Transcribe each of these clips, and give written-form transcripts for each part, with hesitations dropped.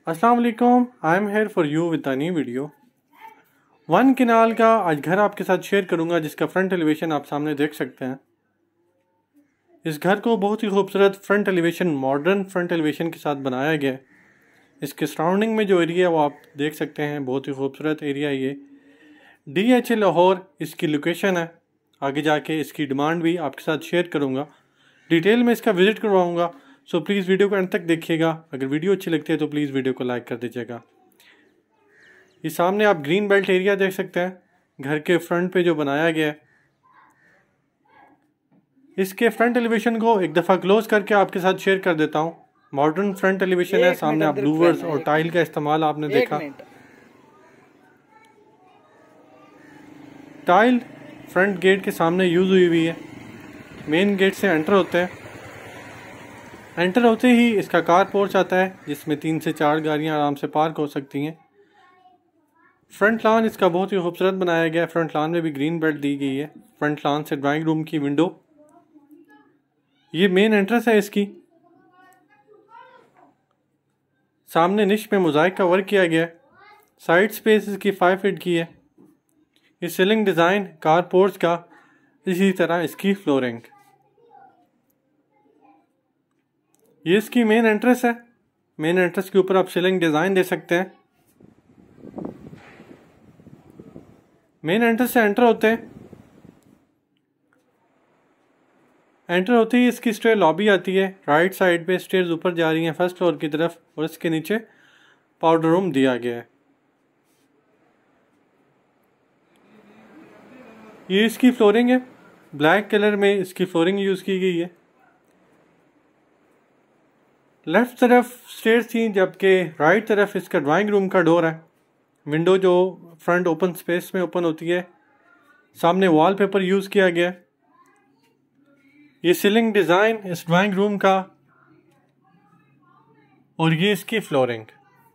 अस्सलाम वालेकुम, I am here for you with new video. One किनाल का आज घर आपके साथ शेयर करूंगा जिसका फ्रंट एलिवेशन आप सामने देख सकते हैं। इस घर को बहुत ही खूबसूरत front elevation, modern front elevation के साथ बनाया गया है। इसके सराउंडिंग में जो एरिया है वो आप देख सकते हैं, बहुत ही खूबसूरत एरिया है ये। DHA लाहौर इसकी लोकेशन है। आगे जाके इसकी डिमांड भी आपके साथ शेयर करूँगा, डिटेल में इसका विज़िट करवाऊँगा। सो प्लीज़ वीडियो को अंत तक देखिएगा। अगर वीडियो अच्छी लगती है तो प्लीज़ वीडियो को लाइक कर दीजिएगा। ये सामने आप ग्रीन बेल्ट एरिया देख सकते हैं, घर के फ्रंट पे जो बनाया गया है। इसके फ्रंट एलिवेशन को एक दफ़ा क्लोज करके आपके साथ शेयर कर देता हूँ। मॉडर्न फ्रंट एलिवेशन है। सामने आप लूवर्स और टाइल का इस्तेमाल आपने देखा। टाइल फ्रंट गेट के सामने यूज़ हुई है। मेन गेट से एंटर होते हैं। एंटर होते ही इसका कार पोर्च आता है जिसमें 3 से 4 गाड़ियाँ आराम से पार्क हो सकती हैं। फ्रंट लॉन इसका बहुत ही खूबसूरत बनाया गया है। फ्रंट लॉन में भी ग्रीन बेल्ट दी गई है। फ्रंट लॉन से ड्राइंग रूम की विंडो, ये मेन एंट्रेंस है इसकी। सामने निश में मोज़ाइक का वर्क किया गया है। साइड स्पेस इसकी 5 फीट की है। ये सीलिंग डिज़ाइन कार पोर्च का, इसी तरह इसकी फ्लोरिंग। ये इसकी मेन एंट्रेंस है। मेन एंट्रेंस के ऊपर आप सीलिंग डिज़ाइन दे सकते हैं। मेन एंट्रेंस से एंटर होते हैं। एंटर होते ही इसकी स्टेयर लॉबी आती है। राइट साइड पे स्टेयर्स ऊपर जा रही हैं फर्स्ट फ्लोर की तरफ, और इसके नीचे पाउडर रूम दिया गया है। ये इसकी फ्लोरिंग है। ब्लैक कलर में इसकी फ्लोरिंग यूज़ की गई है। लेफ्ट तरफ स्टेयर्स थी, जबकि राइट तरफ इसका ड्राइंग रूम का डोर है। विंडो जो फ्रंट ओपन स्पेस में ओपन होती है। सामने वॉलपेपर यूज़ किया गया है। ये सीलिंग डिज़ाइन इस ड्राइंग रूम का, और ये इसकी फ्लोरिंग।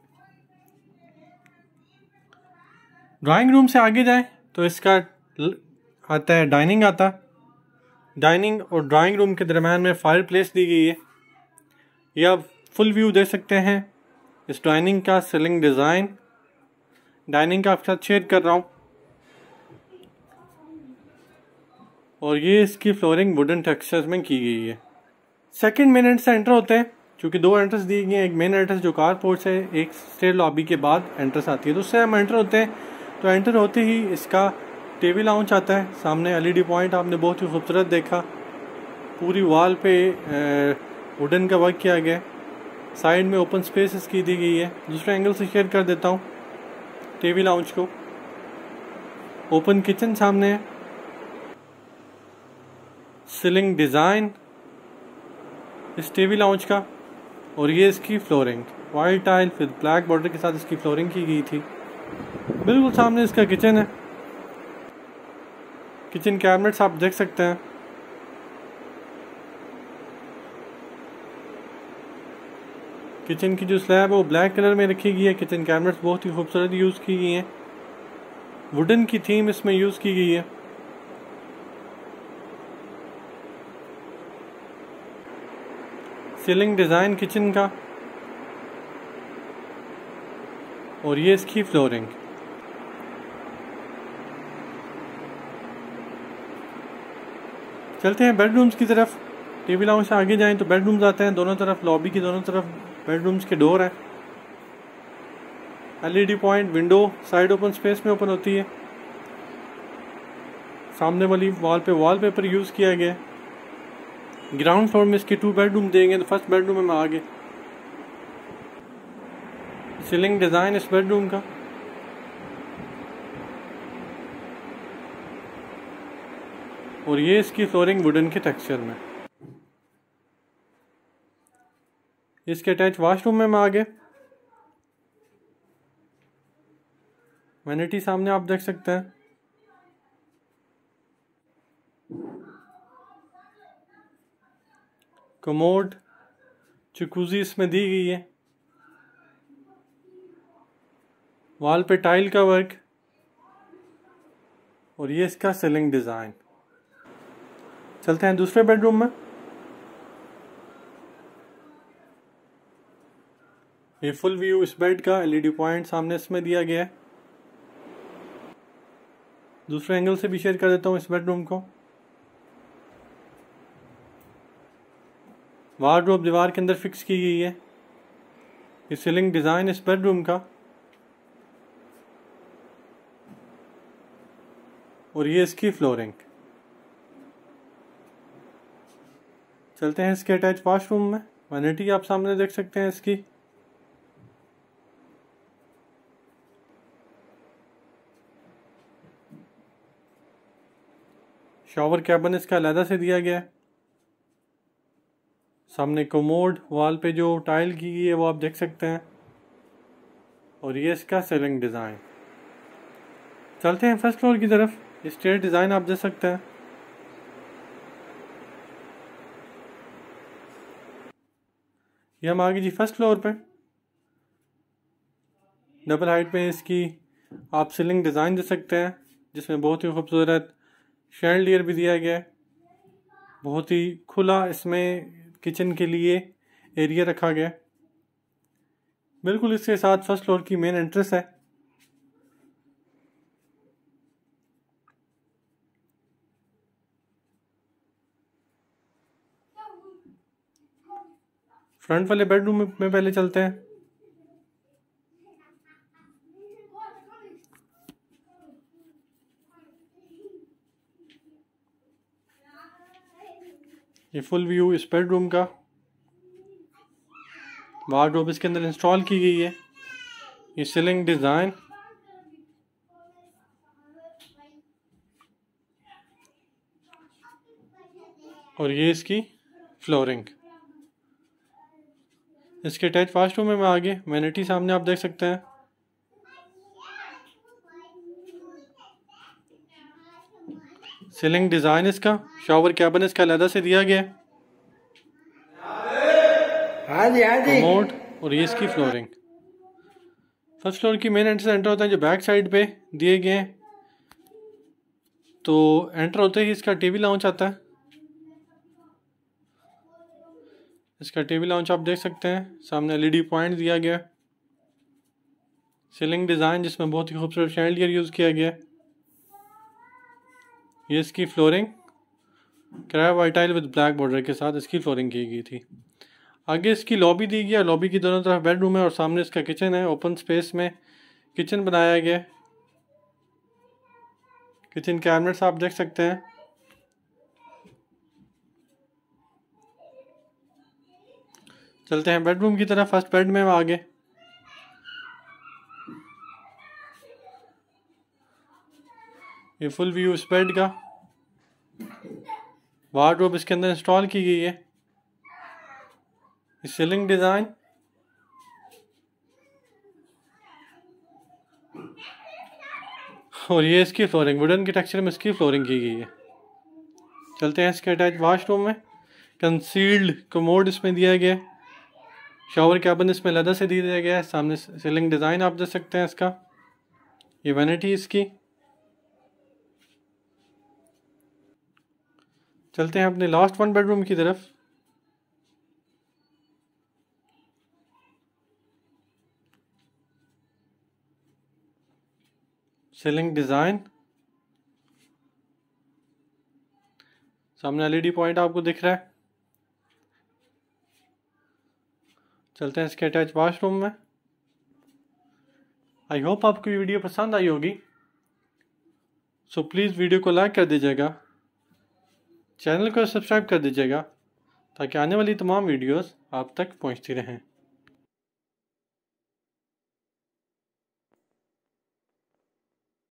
ड्राइंग रूम से आगे जाएं तो इसका आता है डाइनिंग आता। डाइनिंग और ड्राइंग रूम के दरम्यान में फायर प्लेस दी गई है। ये आप फुल व्यू दे सकते हैं इस डाइनिंग का। सीलिंग डिज़ाइन डाइनिंग का आपके साथ शेयर कर रहा हूँ, और ये इसकी फ्लोरिंग वुडन टेक्सचर्स में की गई है। सेकंड मेन एंट्रेंस से एंटर होते हैं, क्योंकि 2 एंट्रेंस दी गई हैं। एक मेन एंट्रेंस जो कार पोर्च है, एक स्टेयर लॉबी के बाद एंट्रेंस आती है। तो उससे हम एंटर होते हैं तो एंटर होते ही इसका टीवी लाउंज आता है। सामने LED पॉइंट आपने बहुत ही खूबसूरत देखा। पूरी वॉल पे वुडन का वर्क किया गया है। साइड में ओपन स्पेस इसकी दी गई है। दूसरे एंगल से शेयर कर देता हूँ टीवी लाउंज को। ओपन किचन सामने है। सीलिंग डिज़ाइन इस टीवी लाउंज का, और ये इसकी flooring white tile with black border के साथ इसकी फ्लोरिंग की गई थी। बिल्कुल सामने इसका किचन है। किचन कैबिनेट्स आप देख सकते हैं। किचन की जो स्लैब है वो ब्लैक कलर में रखी गई है। किचन कैबिनेट्स बहुत ही खूबसूरत यूज़ की गई हैं। वुडन की थीम इसमें यूज़ की गई है। सीलिंग डिज़ाइन किचन का, और ये इसकी फ्लोरिंग। चलते हैं बेडरूम्स की तरफ। टीवी लाउंज से आगे जाएं तो बेडरूम्स आते हैं। दोनों तरफ लॉबी की दोनों तरफ बेडरूम्स के डोर हैं। LED point window side open space में ओपन होती है। सामने वाली वॉल पे वॉलपेपर यूज़ किया गया है। ग्राउंड फ्लोर में इसके 2 बेडरूम देंगे। तो फर्स्ट बेडरूम में मैं आगे सीलिंग डिज़ाइन इस बेडरूम का, और ये इसकी फ्लोरिंग वुडन के टेक्सचर में। इसके अटैच वॉशरूम में मैं आगे वैनिटी सामने आप देख सकते हैं। कमोड जकूज़ी इसमें दी गई है। वॉल पे टाइल का वर्क, और ये इसका सीलिंग डिज़ाइन। चलते हैं दूसरे बेडरूम में। ये फुल व्यू इस बेड का LED पॉइंट सामने इसमें दिया गया है। दूसरे एंगल से भी शेयर कर देता हूँ इस बेडरूम को। वार्डरोब दीवार के अंदर फिक्स की गई है। ये सीलिंग डिज़ाइन इस बेडरूम का, और ये इसकी फ्लोरिंग। चलते हैं इसके अटैच वॉशरूम में। वैनिटी आप सामने देख सकते हैं इसकी। शॉवर कैबिन इसका अलहदा से दिया गया है। सामने कोमोड, वॉल पे जो टाइल की गई है वो आप देख सकते हैं, और ये इसका सीलिंग डिज़ाइन। चलते हैं फर्स्ट फ्लोर की तरफ। स्टेयर डिज़ाइन आप देख सकते हैं। ये हम आगे जी फर्स्ट फ्लोर पे डबल हाइट पे इसकी आप सीलिंग डिज़ाइन दे सकते हैं, जिसमें बहुत ही खूबसूरत शैंडलियर भी दिया गया है। बहुत ही खुला इसमें किचन के लिए एरिया रखा गया। बिल्कुल इसके साथ फर्स्ट फ्लोर की मेन एंट्रेंस है। फ्रंट वाले बेडरूम में पहले चलते हैं। ये फुल व्यू इस बेडरूम का। वार्डरोब इसके अंदर इंस्टॉल की गई है। ये सीलिंग डिज़ाइन, और ये इसकी फ्लोरिंग। इसके अटैच वॉशरूम में आगे वैनिटी सामने आप देख सकते हैं। सीलिंग डिज़ाइन इसका, शॉवर कैबिन इसका अलहदा से दिया गया है। कमोड, और ये इसकी फ्लोरिंग। फर्स्ट फ्लोर की मेन एंट्रेंस एंटर होता है जो बैक साइड पे दिए गए हैं। तो एंटर होते ही इसका टीवी लाउंज आता है। इसका टीवी लाउंज आप देख सकते हैं। सामने LED पॉइंट दिया गया है। सीलिंग डिज़ाइन जिसमें बहुत ही खूबसूरत शैंडलियर यूज़ किया गया है। ये इसकी flooring crab white tile with black border के साथ इसकी फ्लोरिंग की गई थी। आगे इसकी लॉबी दी गई है। लॉबी की दोनों तरफ बेडरूम है और सामने इसका किचन है। ओपन स्पेस में किचन बनाया गया है। किचन कैबिनेट्स आप देख सकते हैं। चलते हैं बेडरूम की तरफ। फर्स्ट बेड में आगे ये फुल व्यू इस बेड का। वार्डरोब इसके अंदर इंस्टॉल की गई है। सीलिंग डिज़ाइन, और ये इसकी फ्लोरिंग वुडन के टेक्सचर में इसकी फ्लोरिंग की गई है। चलते हैं इसके अटैच वॉशरूम में। कंसील्ड कमोड इसमें दिया गया है। शॉवर कैबिन इसमें लेदर से दिया गया है। सामने सीलिंग डिज़ाइन आप देख सकते हैं इसका। ये वैनिटी इसकी। चलते हैं अपने लास्ट वन बेडरूम की तरफ। सीलिंग डिज़ाइन, सामने LED पॉइंट आपको दिख रहा है। चलते हैं इसके अटैच वॉशरूम में। आई होप आपको ये वीडियो पसंद आई होगी। सो प्लीज़ वीडियो को लाइक कर दीजिएगा, चैनल को सब्सक्राइब कर दीजिएगा, ताकि आने वाली तमाम वीडियोस आप तक पहुंचती रहें।